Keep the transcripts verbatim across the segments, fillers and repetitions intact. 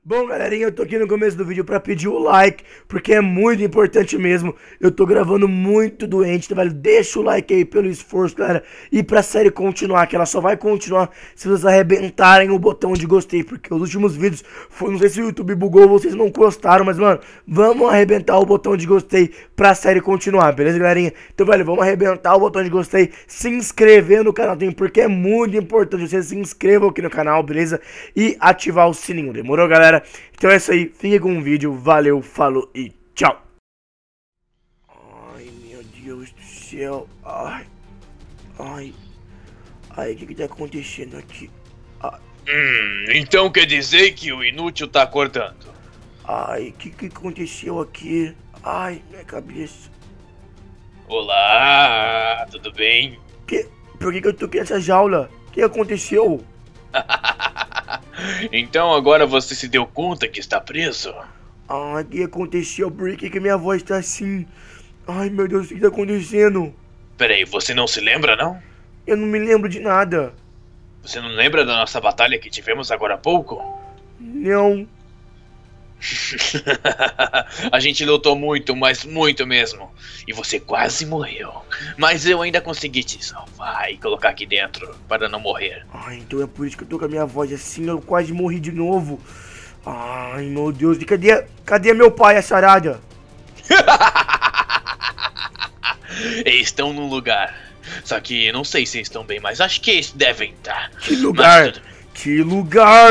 Bom, galerinha, eu tô aqui no começo do vídeo pra pedir o like, porque é muito importante mesmo. Eu tô gravando muito doente, então, velho, deixa o like aí pelo esforço, galera. E pra série continuar, que ela só vai continuar se vocês arrebentarem o botão de gostei, porque os últimos vídeos, foi, não sei se o YouTube bugou, vocês não gostaram, mas, mano, vamos arrebentar o botão de gostei pra série continuar, beleza, galerinha? Então, velho, vamos arrebentar o botão de gostei, se inscrever no canal, porque é muito importante vocês se inscrevam aqui no canal, beleza? E ativar o sininho, demorou, galera? Então é isso aí, fique com o vídeo, valeu, falou e tchau. Ai, meu Deus do céu, ai, ai, ai, o que que tá acontecendo aqui? Ai. Hum, então quer dizer que o inútil tá acordando? Ai, o que que aconteceu aqui? Ai, minha cabeça. Olá, tudo bem? Que, por que que eu tô aqui nessa jaula? O que aconteceu? Então agora você se deu conta que está preso? Ai, o que aconteceu? Por que que minha voz tá assim? Ai, meu Deus, o que tá acontecendo? Peraí, você não se lembra, não? Eu não me lembro de nada. Você não lembra da nossa batalha que tivemos agora há pouco? Não. A gente lutou muito, mas muito mesmo. E você quase morreu. Mas eu ainda consegui te salvar e colocar aqui dentro para não morrer. Ai, então é por isso que eu tô com a minha voz assim, eu quase morri de novo. Ai, meu Deus, e cadê, cadê meu pai, a charada? Eles estão num lugar. Só que não sei se estão bem, mas acho que eles devem estar. Que lugar? Mas... Que lugar?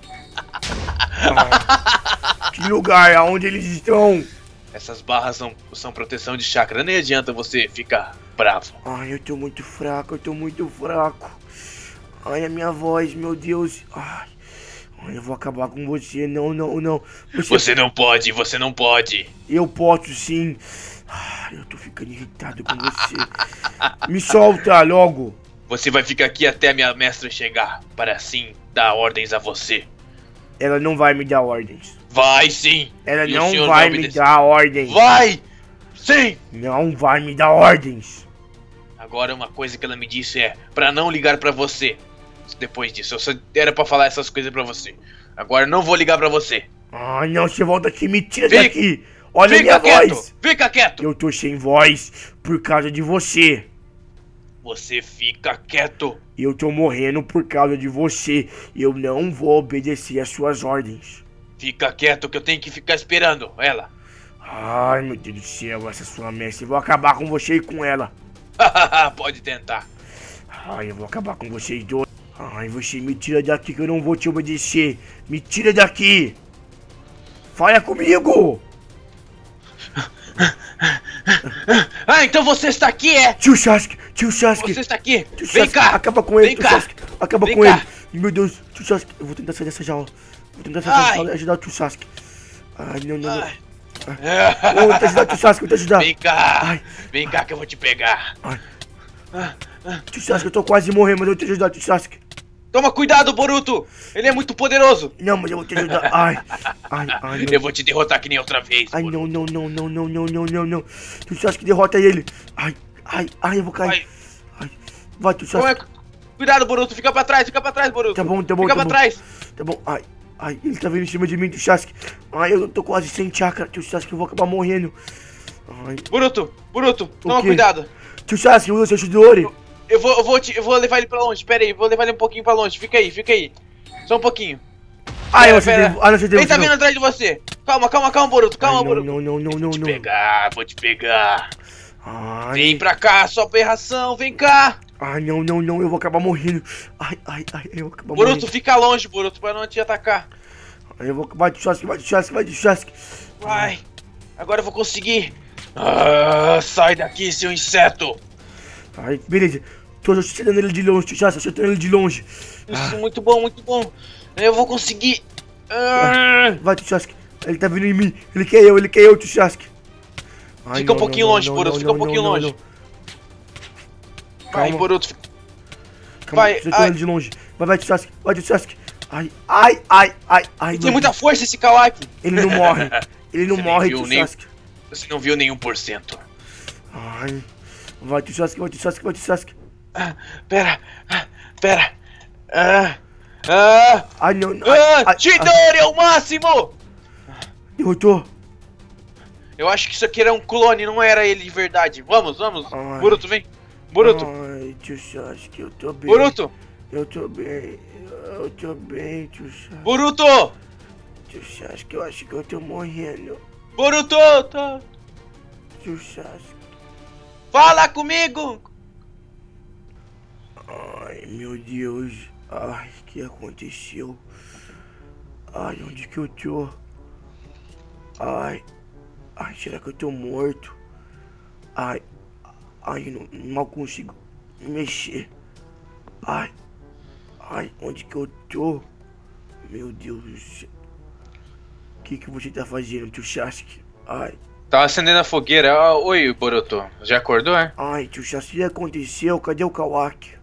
Ah, que lugar? Aonde eles estão? Essas barras são, são proteção de chakra. Nem adianta você ficar bravo. Ai, eu tô muito fraco, eu tô muito fraco. Ai, a minha voz, meu Deus. Ai, ai, eu vou acabar com você. Não, não, não. Você... você não pode, você não pode. Eu posso sim. Ai, eu tô ficando irritado com você. Me solta logo. Você vai ficar aqui até a minha mestra chegar, para assim dar ordens a você. Ela não vai me dar ordens. Vai sim. Ela não vai me dar ordens. Vai sim. Não vai me dar ordens. Agora uma coisa que ela me disse é pra não ligar pra você. Depois disso, eu só era pra falar essas coisas pra você. Agora não vou ligar pra você. Ah, não, você volta aqui, me tira fica, daqui. Olha a minha quieto, voz. Fica quieto. Eu tô sem voz por causa de você. Você fica quieto. Eu tô morrendo por causa de você. Eu não vou obedecer às suas ordens. Fica quieto que eu tenho que ficar esperando ela. Ai, meu Deus do céu, essa sua mestre. Eu vou acabar com você e com ela. Pode tentar. Ai, eu vou acabar com vocês dois. Ai, você me tira daqui que eu não vou te obedecer. Me tira daqui. Fala comigo. Ah, então você está aqui, é? Tio Sasuke, tio Sasuke. Você está aqui. Tio Vem Sasuke, cá. acaba com ele, Vem tio cá. Sasuke. Acaba Vem com cá. ele. Meu Deus, tio Sasuke. Eu vou tentar sair dessa jaula. Vou tentar sair Ai. dessa jaula e ajudar o tio Sasuke. Ai, não, não, não. Ai. Eu vou te ajudar, tio Sasuke, eu vou te ajudar. Vem cá. Ai. Vem cá que eu vou te pegar. Ai. Tio Sasuke, eu tô quase morrendo, mas eu vou te ajudar, tio Sasuke. Toma cuidado, Boruto. Ele é muito poderoso. Não, mas eu vou te ajudar. Ai, ai, ai. Não. Eu vou te derrotar que nem outra vez. Ai, Boruto. não, não, não, não, não, não, não, não, não. Tio Sasuke derrota ele. Ai, ai, ai, eu vou cair. Vai. Ai. Vai, tio Como é Sasuke. que- Cuidado, Boruto. Fica pra trás, fica pra trás, Boruto. Tá bom, tá bom, Fica tá pra bom. trás. Tá bom, ai, ai, ele tá vindo em cima de mim, tio Sasuke. Ai, eu tô quase sem chakra, tio Sasuke, eu vou acabar morrendo. Ai, Boruto, Boruto, toma quê? cuidado. tio Sasuke, usa seu Shidori. Eu vou, eu, vou te, eu vou levar ele pra longe. Pera aí, vou levar ele um pouquinho pra longe. Fica aí, fica aí. Só um pouquinho. Ai, Pera, eu pera. acertei, ah, não acertei. Ele tá não. vindo atrás de você. Calma, calma, calma, Boruto. Calma, Ai, não, Boruto. não, não, não, não, Vou te não. pegar, vou te pegar. Ai, Vem pra cá, sua aberração, vem cá. ai, não, não, não, eu vou acabar morrendo. Ai, ai, ai, eu vou acabar Boruto, morrendo. fica longe, Boruto, pra não te atacar. Ai, eu vou, vai, tio Sasuke, vai, tio Sasuke, vai, tio Sasuke. Vai. Agora eu vou conseguir. Ah, sai daqui, seu inseto. Ai, beleza. Tô acertando ele de longe, tio Sasuke, acertando ele de longe. Isso, muito bom, muito bom. Eu vou conseguir. Ah. Vai, tio Sasuke. Ele tá vindo em mim. Ele quer eu, ele quer eu, tio Sasuke. Ai, Fica um não, pouquinho não, longe, não, Boruto, não, fica um não, pouquinho não, longe. não. Vai, Calma. Boruto. fica- Calma, Vai, acertando ai. ele de longe. Vai, vai, tio Sasuke. Vai, tio Sasuke. Ai, ai, ai, ai, ai. Tem meu muita Deus. força esse Kawaki. Ele não morre. Ele não Você nem morre, viu tio nem- Sasuke. Você não viu nenhum por cento. Ai. Vai, tio Sasuke, vai, tio Sasuke, vai, tio Sasuke. Ah, pera, ah, pera. Ah, Ah! Ai, não, não. Ah! Ai, Chidori é o máximo! derrotou. Eu acho que isso aqui era um clone, não era ele de verdade. Vamos, vamos. Ai. Boruto, vem. Boruto. Ai, tio Sasuke, eu tô bem. Boruto. Eu tô bem. Eu tô bem, tio Sasuke. Boruto. Tio Sasuke, eu acho que eu tô morrendo. Boruto. Tá. Tio Sasuke. Fala comigo. Ai, meu Deus. Ai, o que aconteceu? Ai, onde que eu tô? Ai. Ai, será que eu tô morto? Ai. Ai, eu não, mal consigo me mexer. Ai. Ai, onde que eu tô? Meu Deus do céu. O que que você tá fazendo, tio Sasuke? Ai. Tá acendendo a fogueira. Ah, oi, Boruto. Já acordou, é? Ai, tio Sasuke, o que aconteceu? Cadê o Kawaki?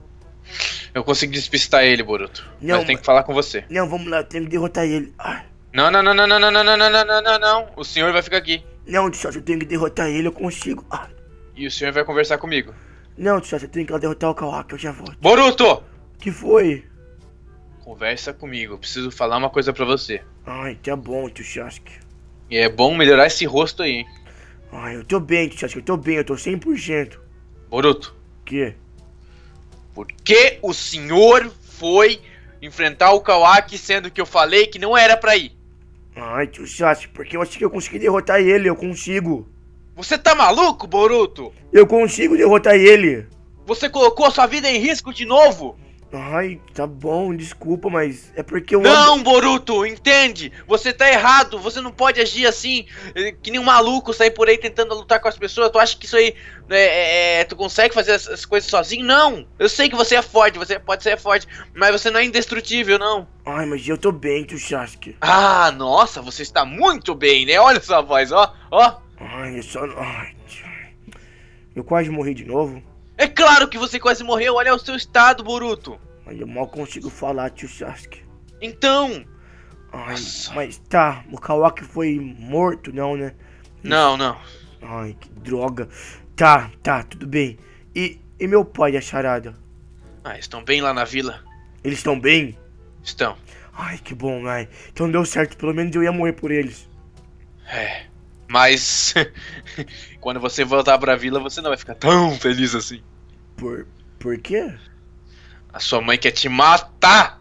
Eu consegui despistar ele, Boruto. Não, mas tem mas- que falar com você. Não, vamos lá, tem que derrotar ele. Ai. Não, não, não, não, não, não, não, não, não, não, não, não, não. O senhor vai ficar aqui. Não, tio Sasuke, eu tenho que derrotar ele, eu consigo. Ai. E o senhor vai conversar comigo. Não, tio Sasuke, eu tenho que ir lá derrotar o Kawaki, eu já volto. Boruto! Que foi? Conversa comigo. Eu preciso falar uma coisa pra você. Ai, tá bom, tio Sasuke. E é bom melhorar esse rosto aí, hein? Ai, eu tô bem, tio Sasuke, eu tô bem, eu tô cem por cento. Boruto, Que? por que o senhor foi enfrentar o Kawaki sendo que eu falei que não era pra ir? Ai, tio Sasuke, porque eu acho que eu consegui derrotar ele, eu consigo. Você tá maluco, Boruto? Eu consigo derrotar ele. Você colocou a sua vida em risco de novo? Ai, tá bom, desculpa, mas é porque eu... Não, Boruto, entende? Você tá errado, você não pode agir assim, eh, que nem um maluco, sair por aí tentando lutar com as pessoas. Tu acha que isso aí, é, é, é, tu consegue fazer essas coisas sozinho? Não, eu sei que você é forte, você pode ser forte, mas você não é indestrutível, não. Ai, mas eu tô bem, tio Sasuke. Ah, nossa, você está muito bem, né? Olha sua voz, ó, ó. Ai, eu só... Ai, tio. Eu quase morri de novo. É claro que você quase morreu, olha o seu estado, Boruto. Mas eu mal consigo falar, tio Sasuke. Então... Ai, Nossa. mas tá, o Kawaki foi morto, não, né? Não, não. Ai, que droga. Tá, tá, tudo bem. E, e meu pai e a charada? Ah, estão bem lá na vila? Eles estão bem? Estão. Ai, que bom, ai. Então deu certo, pelo menos eu ia morrer por eles. É, mas quando você voltar pra vila, você não vai ficar tão feliz assim. Por... por quê? A sua mãe quer te matar.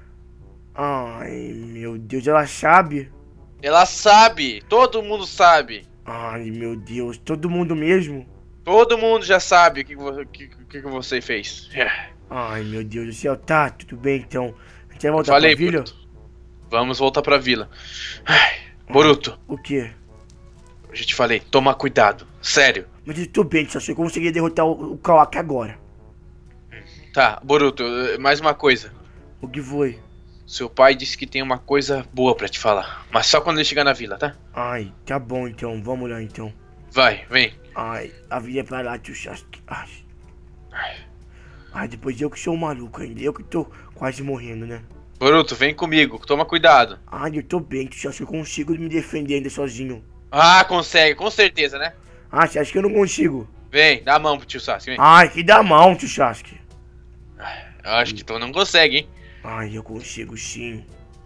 Ai, meu Deus, ela sabe? Ela sabe, todo mundo sabe. Ai, meu Deus, todo mundo mesmo? Todo mundo já sabe o que, vo- que, que, que você fez. É. Ai, meu Deus do céu, tá, tudo bem então. A gente vai Eu voltar falei, pra vila? Boruto. Vamos voltar pra vila. Ai, Boruto, O quê? eu já te falei, toma cuidado. Sério. Mas eu tô bem, só se eu conseguir derrotar o, o Kawaki agora. Tá, Boruto, eh, mais uma coisa. O que foi? Seu pai disse que tem uma coisa boa pra te falar. Mas só quando ele chegar na vila, tá? Ai, tá bom então, vamos lá então. Vai, vem. Ai, a vida é pra lá, tio Sasuke. Ai. Ai, depois eu que sou um maluco ainda, eu que tô quase morrendo, né? Boruto, vem comigo, toma cuidado. Ai, eu tô bem, tio Sasuke, eu consigo me defender ainda sozinho. Ah, consegue, com certeza, né? Ah, você acha que eu não consigo? Vem, dá a mão pro tio Sasuke, vem. Ai, que dá mão, tio Sasuke. Eu acho que tu não consegue, hein? Ai, eu consigo sim.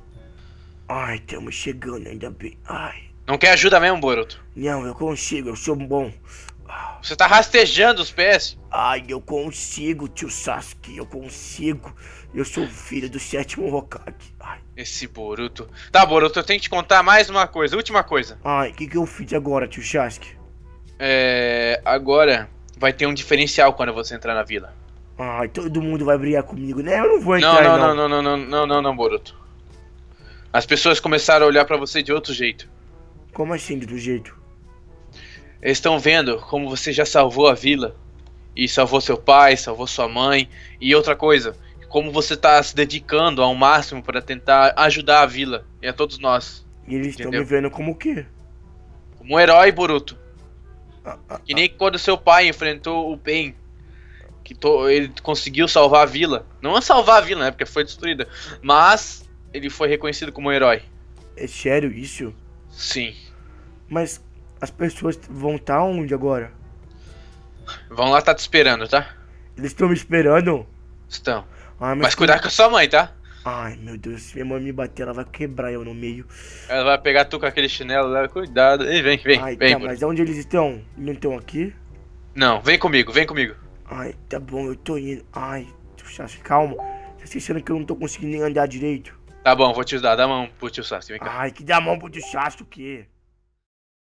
Ai, estamos chegando ainda bem. Ai, Não quer ajuda mesmo, Boruto? não, eu consigo, eu sou bom. Você tá rastejando os pés. Ai, eu consigo, tio Sasuke, eu consigo. Eu sou filho do sétimo Hokage. Ai, Esse Boruto. Tá, Boruto, eu tenho que te contar mais uma coisa, última coisa. ai, o que que eu fiz agora, tio Sasuke? É... Agora vai ter um diferencial quando você entrar na vila. Ai, todo mundo vai brigar comigo, né? Eu não vou Não, entrar, não, não. não, não, não, não, não, não, não, Boruto. As pessoas começaram a olhar pra você de outro jeito. Como assim, do jeito? Eles estão vendo como você já salvou a vila. E salvou seu pai, salvou sua mãe. E outra coisa, como você tá se dedicando ao máximo para tentar ajudar a vila e a todos nós. E eles estão me Entendeu? vendo como o quê? Como um herói, Boruto. Ah, ah, Que nem quando seu pai enfrentou o Pain. Que to- ele conseguiu salvar a vila. Não é salvar a vila, né? Porque foi destruída. Mas ele foi reconhecido como um herói. é sério isso? Sim. Mas as pessoas vão estar onde agora? Vão lá tá te esperando, tá? Eles estão me esperando? Estão. Ai, Mas cuidar com a sua mãe, tá? Ai, meu Deus, se minha mãe me bater, ela vai quebrar eu no meio. Ela vai pegar tu com aquele chinelo lá, cuidado. Ei, vem, vem, Ai, vem. tá, mas onde eles estão? Não estão aqui? Não, vem comigo, vem comigo. Ai, tá bom, eu tô indo. Ai, Sasuke, calma. Tá esquecendo que eu não tô conseguindo nem andar direito? Tá bom, vou te dar, dá a mão pro tio Sasuke, vem cá. Ai, que dá a mão pro tio Sasuke.